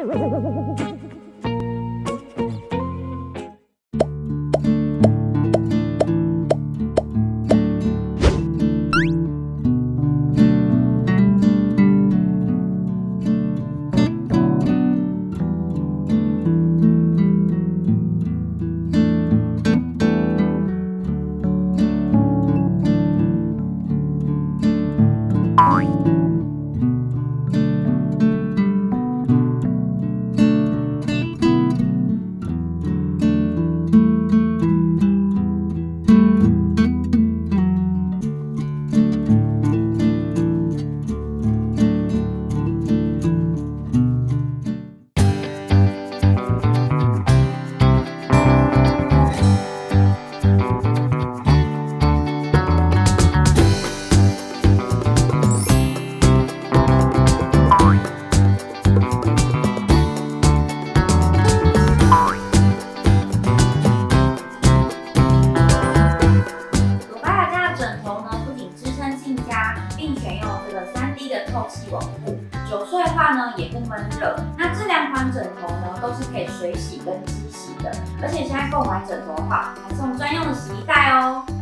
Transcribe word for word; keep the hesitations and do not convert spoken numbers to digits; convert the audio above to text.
并选用这个 三 D 的透气网布，久睡的话呢也不闷热。那这两款枕头呢都是可以水洗跟机洗的，而且现在购买枕头的话还送专用的洗衣袋哦。